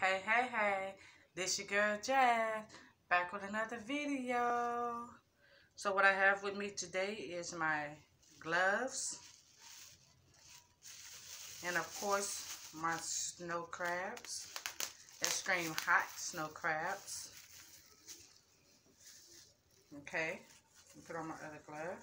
Hey, this your girl Jazz, back with another video. So what I have with me today is my gloves, and of course my snow crabs, extreme hot snow crabs. Okay, put on my other glove.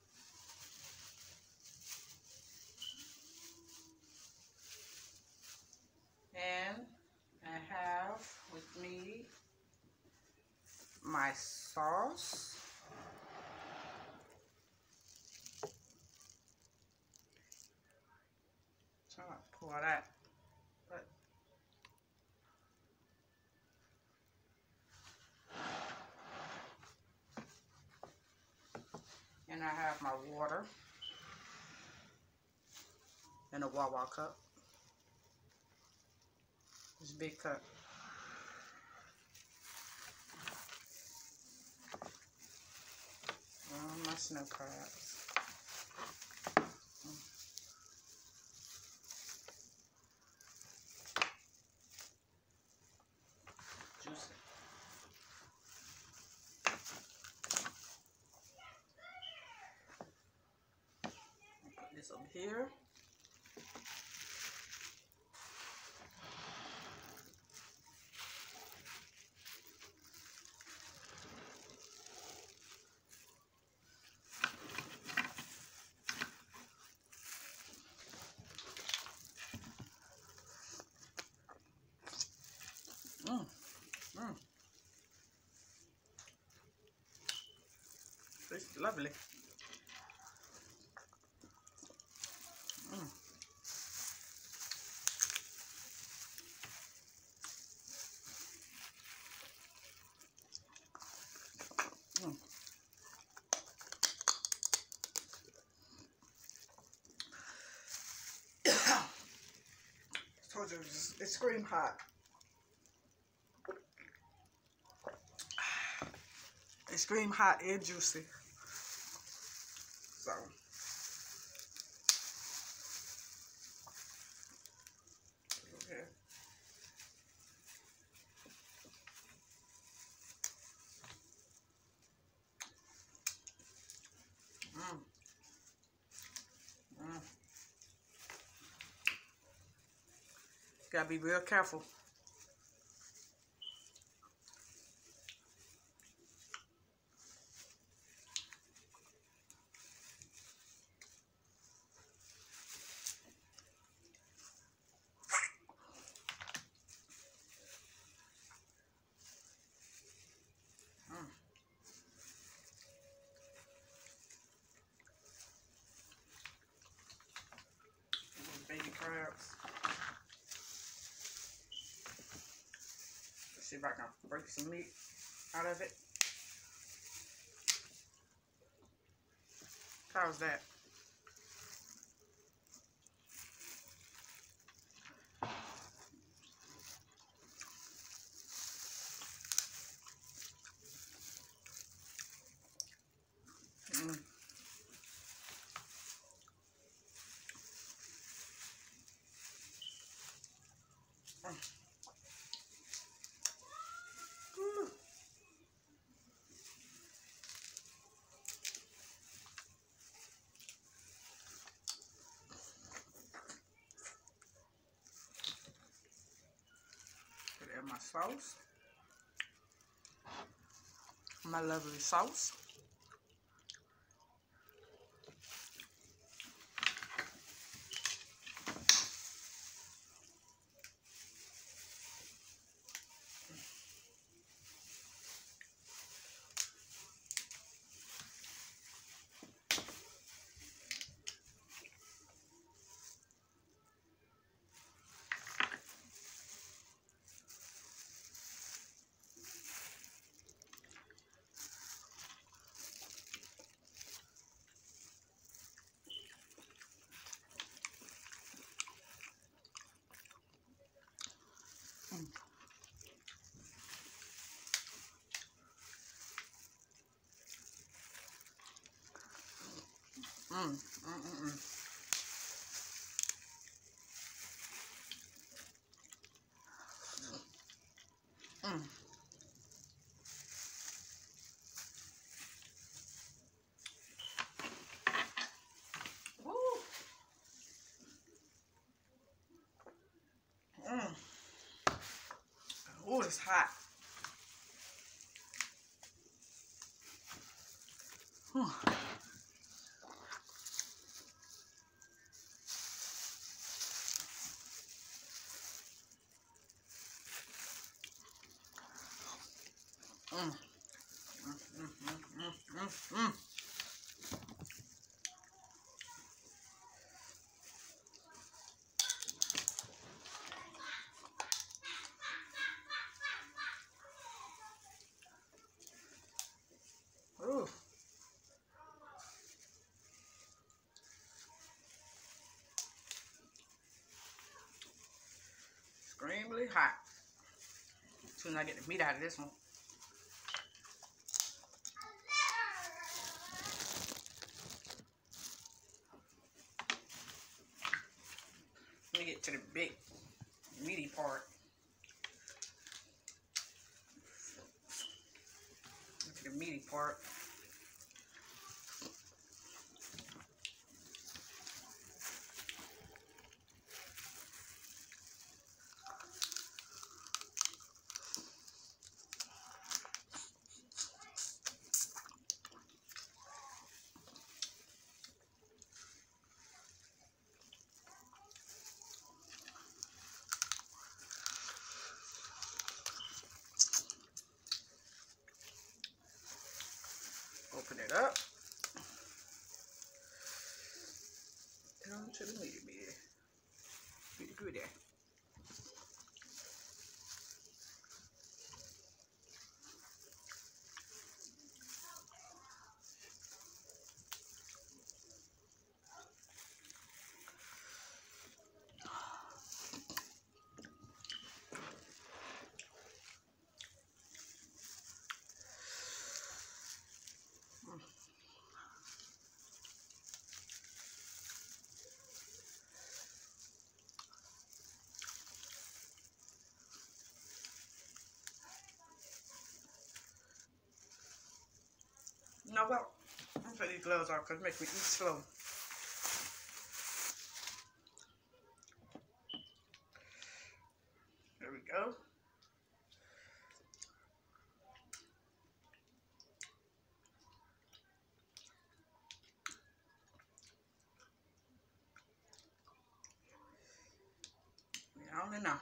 And I have with me my sauce. So I'm gonna pour that. And I have my water in a Wawa cup. This big cup. My snow crabs. Juicy. Put this over here. It's lovely. Mm. Mm. Told you it's scream hot. It's scream hot and juicy. So okay. Mm. Mm. Gotta be real careful. Mm. Baby crabs. Let's see if I can break some meat out of it. How's that? Mm. Ooh. Put in my sauce. My lovely sauce. Mm. Mm. Woo. Mm. Ooh, it's hot. Mm. Mm. Mm. Ooh. Extremely hot. As soon as I get the meat out of this one. Let me get to the big meaty part. To the meaty part. Open it up. Come to the meaty bit. Pretty good there. You know what? I'm gonna put these gloves off because it makes me eat slow. There we go. I don't know.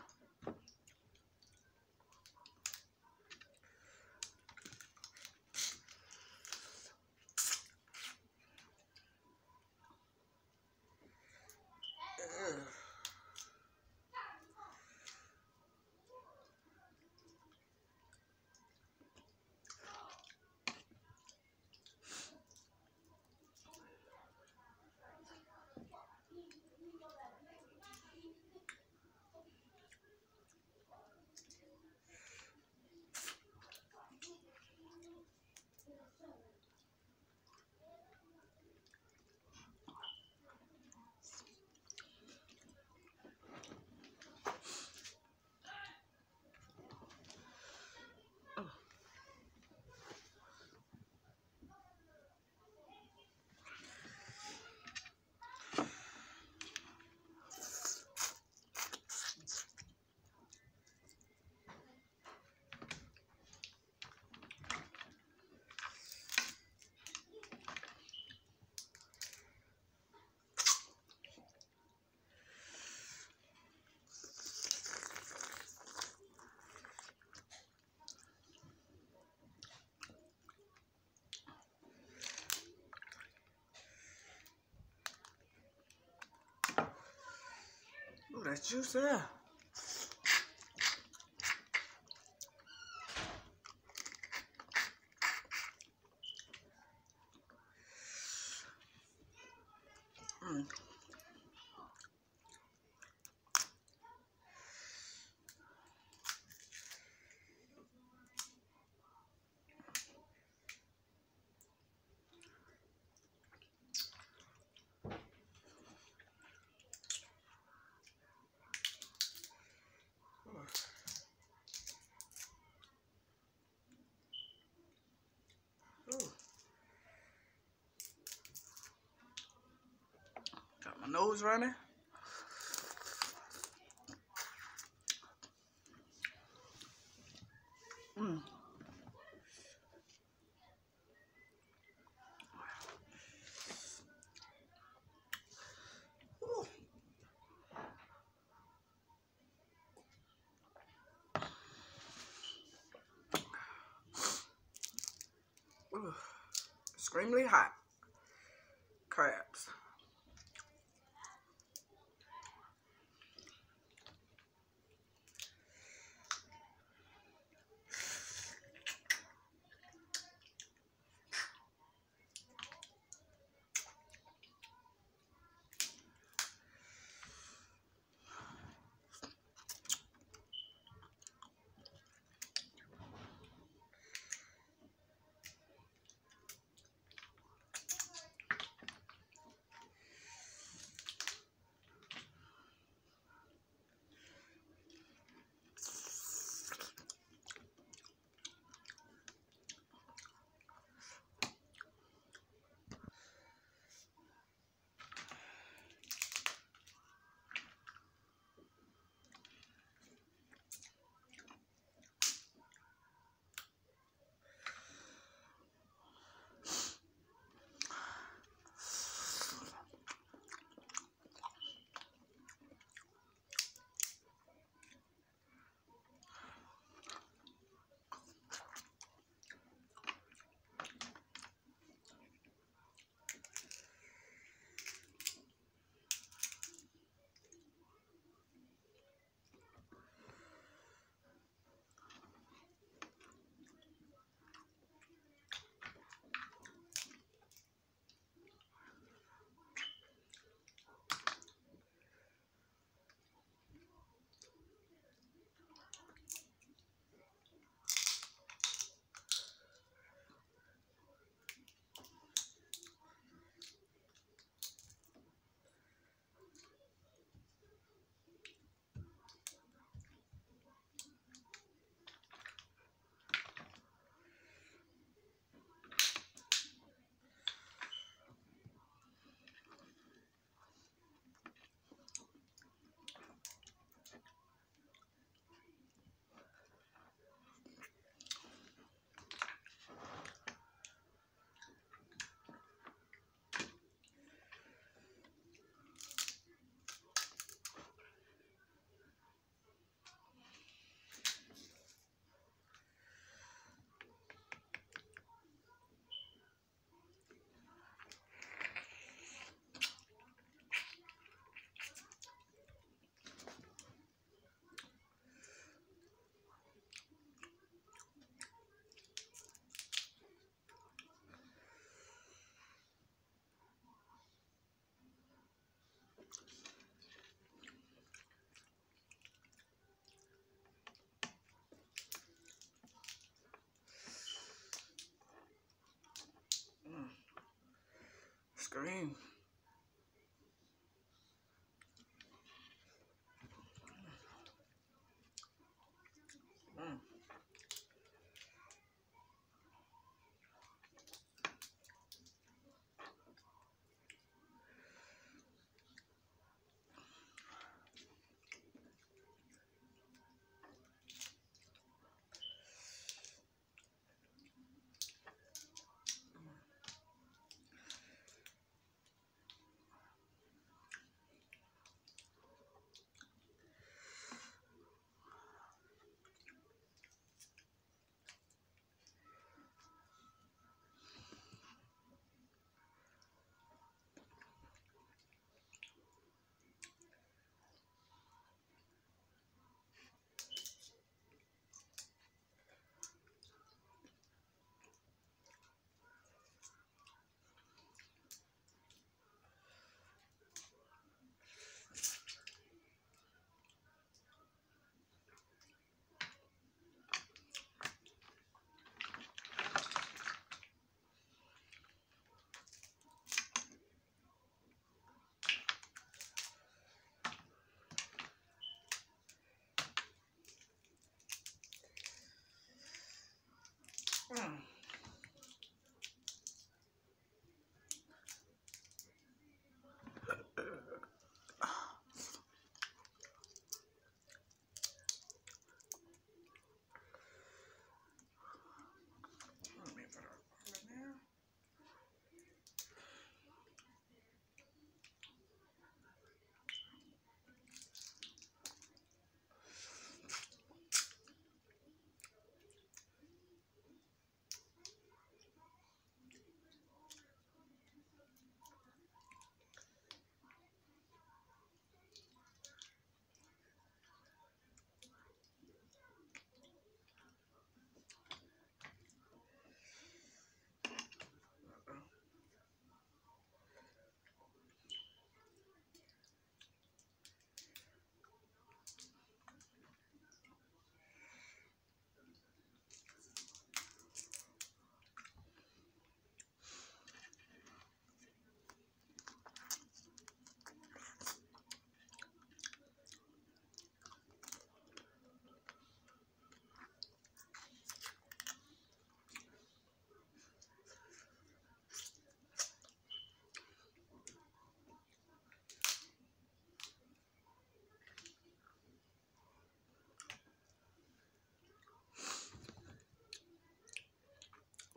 Ooh, that's juicy. Mm. nose running. Ooh. Extremely hot crabs. Scream.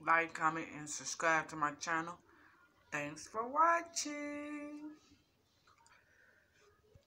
like, comment, and subscribe to my channel. Thanks for watching.